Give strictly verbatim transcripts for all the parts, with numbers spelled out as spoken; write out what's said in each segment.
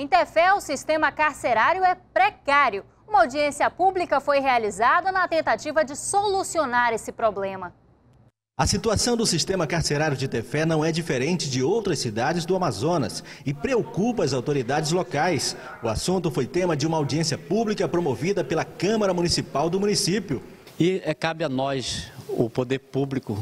Em Tefé, o sistema carcerário é precário. Uma audiência pública foi realizada na tentativa de solucionar esse problema. A situação do sistema carcerário de Tefé não é diferente de outras cidades do Amazonas e preocupa as autoridades locais. O assunto foi tema de uma audiência pública promovida pela Câmara Municipal do município. E é, cabe a nós, o poder público,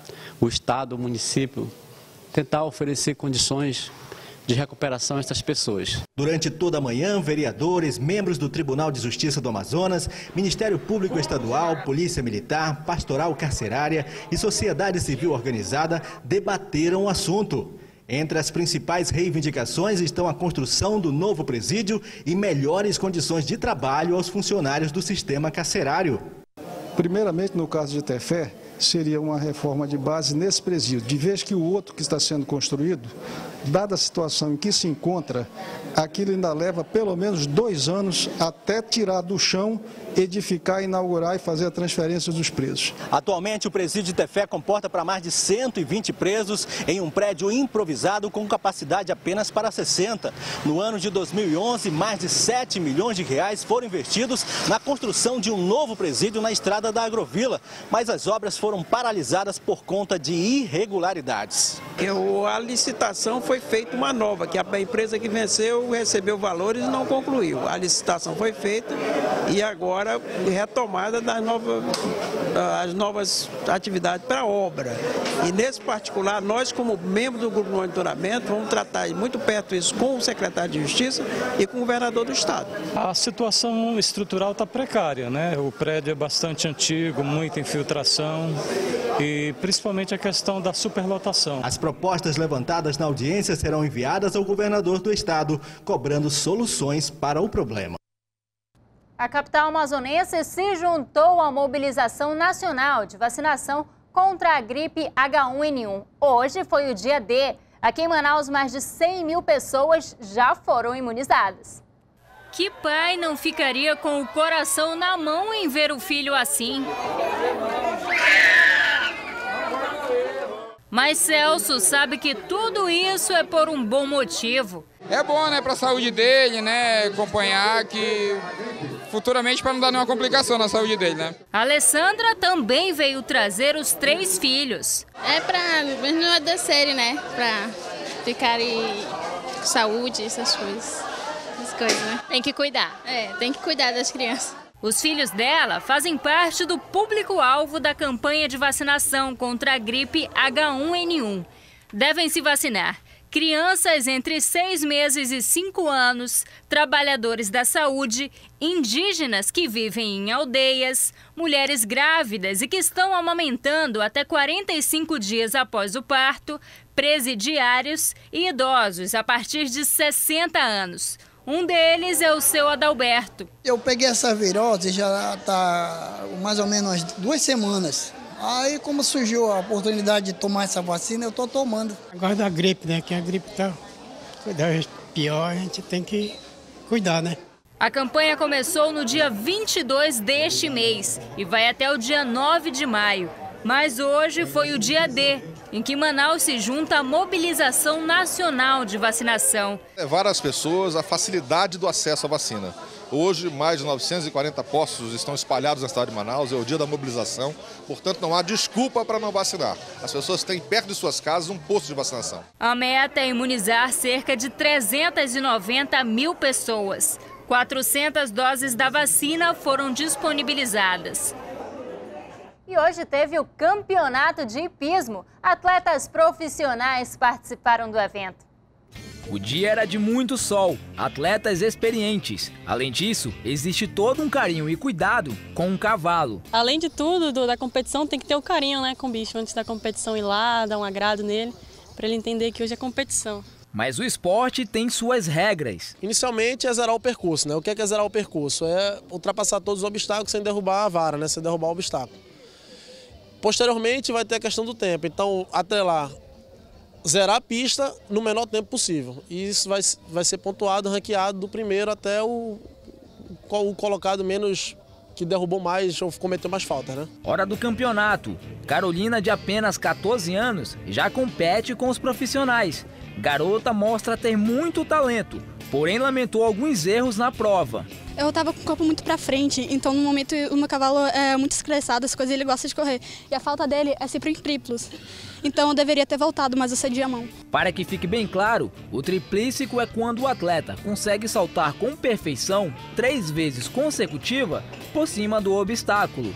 o Estado, o município, tentar oferecer condições de recuperação a essas pessoas. Durante toda a manhã, vereadores, membros do Tribunal de Justiça do Amazonas, Ministério Público Estadual, Polícia Militar, Pastoral Carcerária e Sociedade Civil Organizada debateram o assunto. Entre as principais reivindicações estão a construção do novo presídio e melhores condições de trabalho aos funcionários do sistema carcerário. Primeiramente, no caso de Tefé, seria uma reforma de base nesse presídio, de vez que o outro que está sendo construído, dada a situação em que se encontra, aquilo ainda leva pelo menos dois anos até tirar do chão, edificar, inaugurar e fazer a transferência dos presos. Atualmente, o presídio de Tefé comporta para mais de cento e vinte presos em um prédio improvisado com capacidade apenas para sessenta. No ano de dois mil e onze, mais de sete milhões de reais foram investidos na construção de um novo presídio na estrada da Agrovila, mas as obras foram paralisadas por conta de irregularidades. Eu, a licitação foi feita uma nova, que a empresa que venceu recebeu valores e não concluiu. A licitação foi feita e agora retomada das novas, as novas atividades para a obra. E nesse particular, nós como membros do grupo de monitoramento, vamos tratar muito perto isso com o secretário de Justiça e com o governador do estado. A situação estrutural está precária, né? O prédio é bastante antigo, muita infiltração e principalmente a questão da superlotação. As propostas levantadas na audiência serão enviadas ao governador do estado, cobrando soluções para o problema. A capital amazonense se juntou à mobilização nacional de vacinação contra a gripe H um N um. Hoje foi o dia D. Aqui em Manaus, mais de cem mil pessoas já foram imunizadas. Que pai não ficaria com o coração na mão em ver o filho assim? Mas Celso sabe que tudo isso é por um bom motivo. É bom, né, para a saúde dele, né, acompanhar que futuramente para não dar nenhuma complicação na saúde dele, né? A Alessandra também veio trazer os três filhos. É para não adoecerem, né, para ficarem com saúde, essas coisas, essas coisas, né? Tem que cuidar. É, tem que cuidar das crianças. Os filhos dela fazem parte do público-alvo da campanha de vacinação contra a gripe H um N um. Devem se vacinar crianças entre seis meses e cinco anos, trabalhadores da saúde, indígenas que vivem em aldeias, mulheres grávidas e que estão amamentando até quarenta e cinco dias após o parto, presidiários e idosos a partir de sessenta anos. Um deles é o seu Adalberto. Eu peguei essa virose já está mais ou menos duas semanas. Aí, como surgiu a oportunidade de tomar essa vacina, eu estou tomando. Agora da gripe, né? Que a gripe está pior, a gente tem que cuidar, né? A campanha começou no dia vinte e dois deste mês e vai até o dia nove de maio. Mas hoje foi o dia D, em que Manaus se junta à mobilização nacional de vacinação. Levar às pessoas a facilidade do acesso à vacina. Hoje, mais de novecentos e quarenta postos estão espalhados na cidade de Manaus, é o dia da mobilização, portanto não há desculpa para não vacinar. As pessoas têm perto de suas casas um posto de vacinação. A meta é imunizar cerca de trezentas e noventa mil pessoas. quatrocentas doses da vacina foram disponibilizadas. E hoje teve o campeonato de hipismo. Atletas profissionais participaram do evento. O dia era de muito sol, atletas experientes. Além disso, existe todo um carinho e cuidado com um cavalo. Além de tudo, do, da competição, tem que ter o carinho, né, com o bicho. Antes da competição ir lá, dar um agrado nele, para ele entender que hoje é competição. Mas o esporte tem suas regras. Inicialmente é zerar o percurso, né? O que é, que é zerar o percurso? É ultrapassar todos os obstáculos sem derrubar a vara, né? Sem derrubar o obstáculo. Posteriormente vai ter a questão do tempo, então atrelar, zerar a pista no menor tempo possível. E isso vai, vai ser pontuado, ranqueado do primeiro até o, o colocado menos, que derrubou mais ou cometeu mais faltas, né? Hora do campeonato. Carolina, de apenas quatorze anos, já compete com os profissionais. Garota mostra ter muito talento, porém lamentou alguns erros na prova. Eu estava com o corpo muito para frente, então no momento o meu cavalo é muito estressado, as coisas ele gosta de correr. E a falta dele é sempre em triplos. Então eu deveria ter voltado, mas eu cedi a mão. Para que fique bem claro, o triplícico é quando o atleta consegue saltar com perfeição três vezes consecutiva por cima do obstáculo.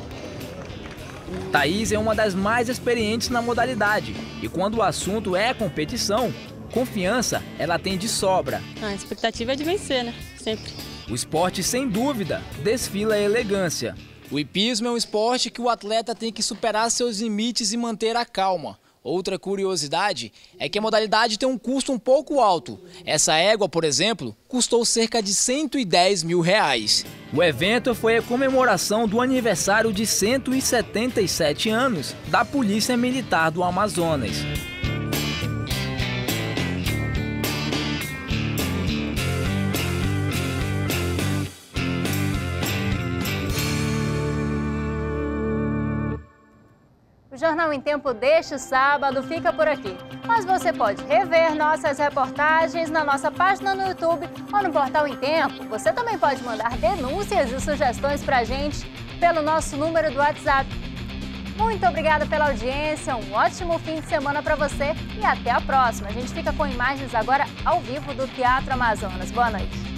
Thaís é uma das mais experientes na modalidade e quando o assunto é competição, confiança ela tem de sobra. A expectativa é de vencer, né? Sempre. O esporte, sem dúvida, desfila elegância. O hipismo é um esporte que o atleta tem que superar seus limites e manter a calma. Outra curiosidade é que a modalidade tem um custo um pouco alto. Essa égua, por exemplo, custou cerca de cento e dez mil reais. O evento foi a comemoração do aniversário de cento e setenta e sete anos da Polícia Militar do Amazonas. O Jornal em Tempo deste sábado fica por aqui. Mas você pode rever nossas reportagens na nossa página no YouTube ou no Portal Em Tempo. Você também pode mandar denúncias e sugestões para a gente pelo nosso número do WhatsApp. Muito obrigada pela audiência, um ótimo fim de semana para você e até a próxima. A gente fica com imagens agora ao vivo do Teatro Amazonas. Boa noite.